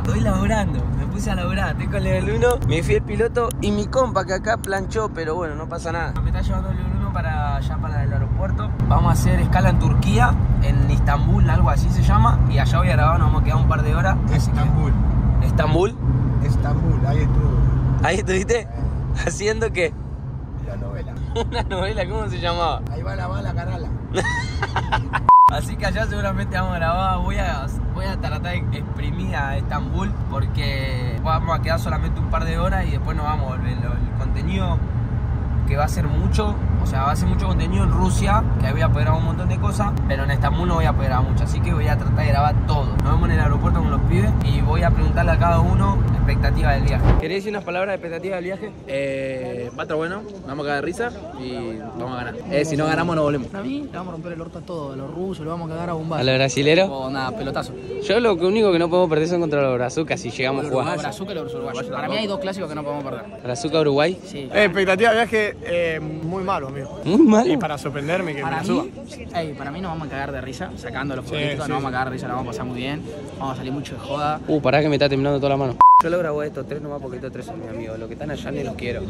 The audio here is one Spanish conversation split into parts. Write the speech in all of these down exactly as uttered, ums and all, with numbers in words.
Estoy laburando, me puse a laburar, estoy con el uno, me fui el piloto y mi compa que acá planchó, pero bueno, no pasa nada. Me está llevando el uno para allá, para el aeropuerto. Vamos a hacer escala en Turquía, en Istambul, algo así se llama. Y allá voy a grabar, nos vamos a quedar un par de horas. Estambul. ¿Estambul? Estambul, ahí estuvo. ¿Ahí estuviste? Eh. ¿Haciendo qué? La novela. ¿Una novela? ¿Cómo se llamaba? Ahí va la bala, carala. Así que allá seguramente vamos a grabar. Voy a, voy a tratar de exprimir a Estambul porque vamos a quedar solamente un par de horas y después nos vamos a volver. El, el contenido que va a ser mucho, o sea, va a ser mucho contenido en Rusia, que ahí voy a poder grabar un montón de cosas, pero en Estambul no voy a poder grabar mucho, así que voy a tratar de grabar todo. Nos vemos en el aeropuerto con los pibes y voy a preguntarle a cada uno expectativa del viaje. ¿Querés decir unas palabras de expectativa del viaje? Eh, va a estar bueno, nos vamos a cagar de risa y vamos a ganar. Eh, si no ganamos, no volvemos. A mí le vamos a romper el orto a todos, a los rusos, lo vamos a cagar a bombazo. ¿A los brasileros? O nada, pelotazo. Yo lo único que no podemos perder son contra los brazucas si llegamos a jugar. Brazuca y los uruguayos. Para mí hay dos clásicos que no podemos perder. ¿Brazuca Uruguay? Sí. Eh, expectativa de viaje eh, muy malo, amigo. Muy mal. Y para sorprenderme que Para me suba. mí, ey, para mí nos vamos a cagar de risa, sacando los Sí, jueguitos, sí, nos vamos a cagar de risa, la vamos a pasar muy bien, vamos a salir mucho de joda. Uh, pará que me está temblando toda la mano. Yo lo grabo estos tres nomás porque estos tres son mis amigos. Los que están allá ni los quiero.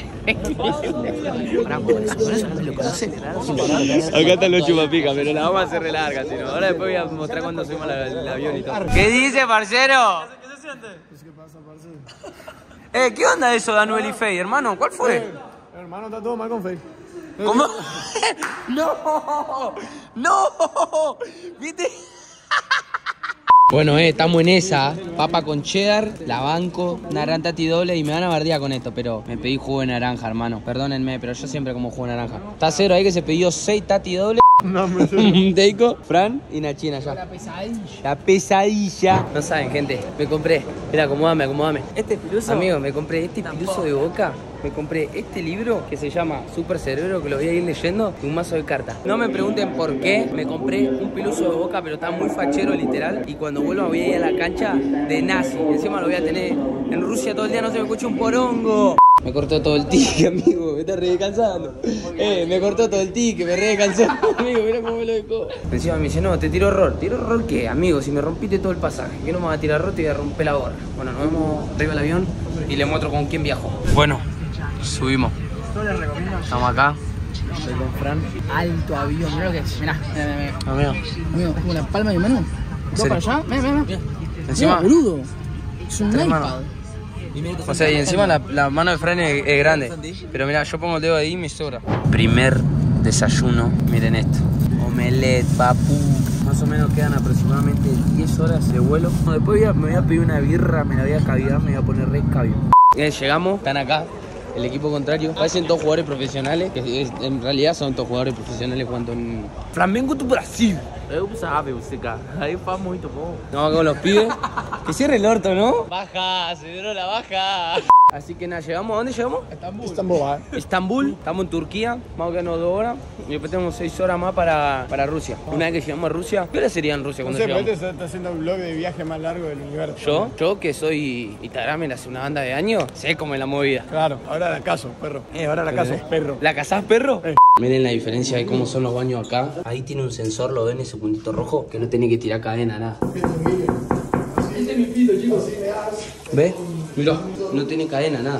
Pará, por eso, por eso no me lo conoces. Acá están los chupapicas, pero la vamos a hacer re larga, si no. Ahora después voy a mostrar cuando subimos el avión y todo. ¿Qué dice, parcero? ¿Qué se siente? ¿Qué pasa, parcero? Eh, ¿qué onda eso de Anuel y Fey, hermano? ¿Cuál fue? Eh, hermano, está todo mal con Fey. ¿Cómo? ¡No! ¡No! ¿Viste? Bueno, eh, estamos en esa, papa con cheddar, la banco, naranja tati doble y me van a bardear con esto, pero me pedí jugo de naranja, hermano. Perdónenme, pero yo siempre como jugo de naranja. Está cero ahí que se pidió seis tati doble. No, me Un Deiko, Fran y Nachina ya. La pesadilla. La pesadilla. No saben, gente, me compré. Mira, acomódame, acomódame. Este piluso, amigo, me compré este piluso de Boca. Me compré este libro que se llama Super Cerebro, que lo voy a ir leyendo, y un mazo de cartas. No me pregunten por qué me compré un piluso de Boca, pero está muy fachero, literal. Y cuando vuelva voy a ir a la cancha de Nazi. Encima lo voy a tener en Rusia todo el día, no se me escucha un porongo. Me cortó todo el tique, amigo, me está re descansando. Eh, me cortó todo el tique, me re descansó. Amigo, mira cómo me lo dejó. Encima me dice, no, te tiro error. ¿Tiro error qué? Amigo, si me rompiste todo el pasaje, que no me vas a tirar error, te voy a romper la gorra. Bueno, nos vemos arriba del avión y le muestro con quién viajó. Bueno, subimos. Estamos acá. Estoy con Fran. Alto avión, mirá lo que es. Mirá, mirá, mirá, mirá. Amigo. Amigo, es como la palma de mi mano. ¿Dos para allá? Mirá, mirá, mirá. Encima, Mirá, boludo. Es un Tres iPad. manos. O sea, y encima la, la mano de Fran es, es grande. Pero mira, yo pongo el dedo ahí y me sobra. Primer desayuno, miren esto. Omelette, papú. Más o menos quedan aproximadamente diez horas de vuelo. Después voy a, me voy a pedir una birra, me la voy a caviar, me voy a poner re escabio. Eh, llegamos, están acá. El equipo contrario, parecen todos jugadores profesionales, que es, en realidad son todos jugadores profesionales jugando en Flamengo do Brasil. Eu sabe, você, cara. Aí faz muito bom. Vamos acá con los pibes. Que cierre el orto, ¿no? Baja, se dio la baja. Así que nada, llegamos, ¿a dónde llegamos? Estambul. Estambul, ¿eh? Estambul, estamos en Turquía, vamos a quedarnos dos horas y después tenemos seis horas más para, para Rusia. Una vez que llegamos a Rusia, ¿qué hora sería en Rusia No cuando sé, pero llegamos? este está haciendo el blog de viaje más largo del universo. Yo, yo que soy Instagramer hace una banda de años, sé cómo es la movida. Claro, ahora la caso, perro. Eh, ahora la caso, perro. ¿La cazás, perro? Eh. Miren la diferencia de cómo son los baños acá. Ahí tiene un sensor, lo ven, ese puntito rojo, que no tiene que tirar cadena, nada. Este es mi pito, chicos. ¿Ves? Mirá, no tiene cadena, nada.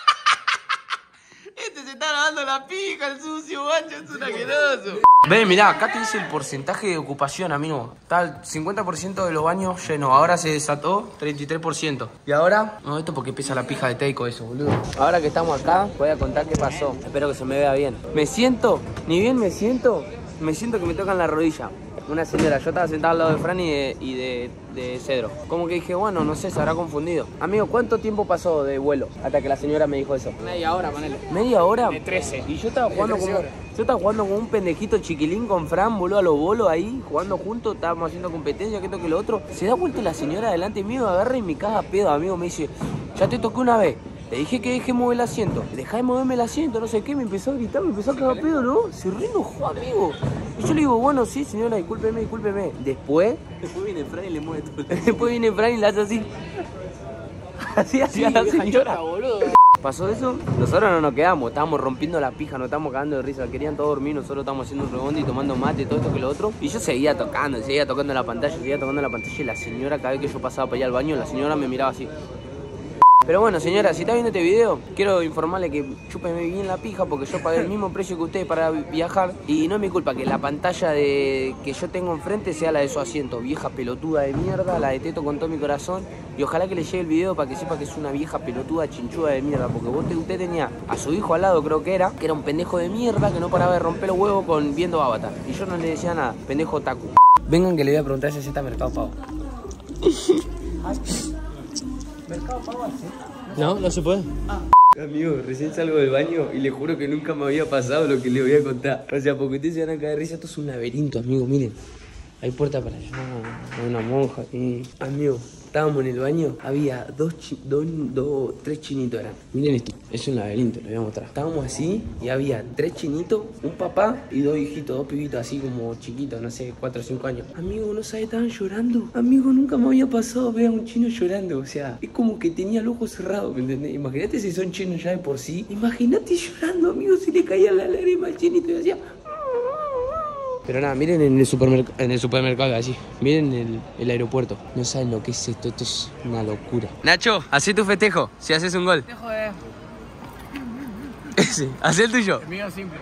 Este se está lavando la pija, el sucio, guacho, es un asqueroso. Ve, mirá, acá te dice el porcentaje de ocupación, amigo. Está el cincuenta por ciento de los baños llenos. Ahora se desató treinta y tres por ciento. Y ahora, no, esto porque pesa la pija de Teiko eso, boludo. Ahora que estamos acá, voy a contar qué pasó. Espero que se me vea bien. Me siento, ni bien me siento, me siento que me tocan la rodilla. Una señora, yo estaba sentado al lado de Fran y de, y de, de Cedro. Como que dije, bueno, no sé, se habrá confundido. Amigo, ¿cuánto tiempo pasó de vuelo hasta que la señora me dijo eso? Media hora, ponele. ¿Media hora? De trece. Y yo estaba jugando como, horas. yo estaba jugando con un pendejito chiquilín con Fran, boludo, a los bolos ahí, jugando juntos, estábamos haciendo competencia, que esto que lo otro. Se da vuelta la señora delante mío, me agarra y me caga pedo, amigo. Me dice, ya te toqué una vez. Le dije que deje mover el asiento. Dejá de moverme el asiento, no sé qué. Me empezó a gritar, me empezó a cagar pedo, ¿no? Se re enojó, amigo. Y yo le digo, bueno, sí, señora, discúlpeme, discúlpeme. Después... Después viene Fran y le mueve todo. Después viene Fran y le hace así. Así hacía la señora. pasó eso, nosotros no nos quedamos, estábamos rompiendo la pija, nos estábamos cagando de risa, querían todos dormir, nosotros estábamos haciendo un rebondi y tomando mate, todo esto que lo otro. Y yo seguía tocando, seguía tocando la pantalla, seguía tocando la pantalla y la señora, cada vez que yo pasaba para allá al baño, la señora me miraba así. Pero bueno, señora, si está viendo este video, quiero informarle que chúpeme bien la pija porque yo pagué el mismo precio que usted para viajar. Y no es mi culpa que la pantalla de que yo tengo enfrente sea la de su asiento. Vieja pelotuda de mierda, la detesto con todo mi corazón. Y ojalá que le llegue el video para que sepa que es una vieja pelotuda chinchuda de mierda. Porque vos, usted tenía a su hijo al lado, creo que era, que era un pendejo de mierda que no paraba de romper los huevos con viendo Avatar. Y yo no le decía nada, pendejo taku. Vengan que le voy a preguntar si está Mercado Pago. ¿Mercado Pago hace? No, no se puede. Ah. Amigo, recién salgo del baño y le juro que nunca me había pasado lo que le voy a contar. O sea, porque ustedes se van a caer de risa, esto es un laberinto, amigo, miren. Hay puerta para allá, hay una monja y... Amigo, estábamos en el baño, había dos, chi dos, dos, tres chinitos eran. Miren esto, es un laberinto, lo voy a mostrar. Estábamos así y había tres chinitos, un papá y dos hijitos, dos pibitos así como chiquitos, no sé, cuatro o cinco años. Amigo, no sabes, estaban llorando. Amigo, nunca me había pasado ver a un chino llorando. O sea, es como que tenía el ojo cerrado, ¿me entendés? Imagínate si son chinos ya de por sí. Imagínate llorando, amigo, si le caía la lágrima al chinito y hacía... Pero nada, miren en el supermercado, en el supermercado así, miren el, el aeropuerto. No saben lo que es esto, esto es una locura. Nacho, hacé tu festejo, si haces un gol. Festejo de... Ese, hacé el tuyo. El mío simple.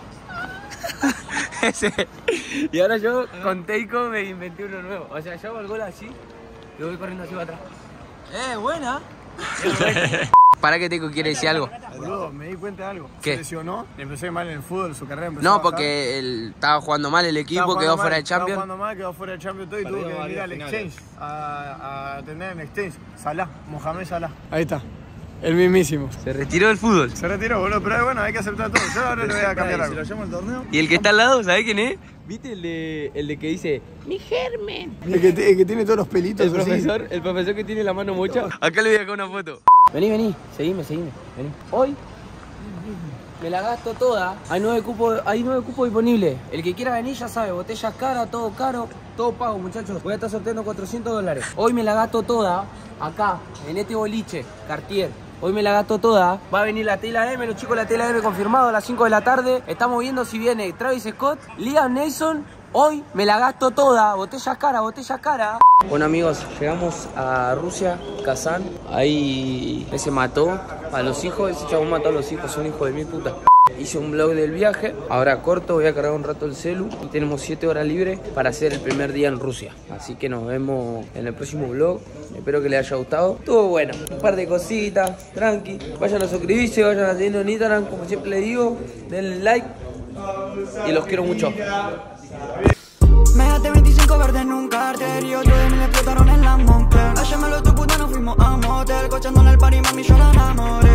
Ese. Y ahora yo con Teiko me inventé uno nuevo. O sea, yo hago el gol así, lo voy corriendo así para atrás. Eh, buena. ¿Para qué Teiko quiere decir algo? Boludo, me di cuenta de algo. ¿Qué? Se lesionó, le empezó a ir mal en el fútbol, su carrera empezó a No, bajar. porque él estaba jugando mal el equipo, Estaba quedó jugando fuera mal, de Champions. Estaba jugando mal, quedó fuera de Champions todo y tuvo que venir al Exchange a, a atender en Exchange. Salah, Mohamed Salah. Ahí está, el mismísimo. Se retiró del fútbol. Se retiró, boludo, pero bueno, hay que aceptar todo. Yo ahora le voy a cambiar algo. llama el torneo? Y el que está al lado, ¿sabés quién es? ¿Viste el de, el de que dice mi germen? El que, el que tiene todos los pelitos El así. profesor, el profesor que tiene la mano mocha. Acá le voy a sacar una foto. Vení, vení, seguime, seguime. Vení. Hoy me la gasto toda. Hay nueve cupos, hay nueve cupos disponibles. El que quiera venir ya sabe, botellas caras, todo caro, todo pago, muchachos. Voy a estar sorteando cuatrocientos dólares. Hoy me la gasto toda acá, en este boliche, Cartier. Hoy me la gasto toda. Va a venir la Tela M, los chicos de la Tela M confirmado a las cinco de la tarde. Estamos viendo si viene Travis Scott, Liam Neeson. Hoy me la gasto toda. Botellas cara, botellas cara. Bueno amigos, llegamos a Rusia, Kazán. Ahí se mató a los hijos. Ese chabón mató a los hijos, son hijos de mi puta. Hice un vlog del viaje. Ahora corto, voy a cargar un rato el celu. Y tenemos siete horas libres para hacer el primer día en Rusia. Así que nos vemos en el próximo vlog. Espero que les haya gustado. Estuvo bueno, un par de cositas, tranqui. Vayan a suscribirse, vayan a seguirnos en Instagram, como siempre les digo. Denle like y los quiero mucho. Me gasté veinticinco verdes en un carter y otro de mí le explotaron en la Moncler. Ayer me lo tu puta, nos fuimos a motel, cochando en el party, mami, yo la enamoré.